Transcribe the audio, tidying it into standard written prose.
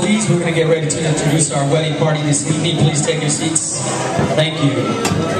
please. We're going to get ready to introduce our wedding party this evening. Please take your seats. Thank you.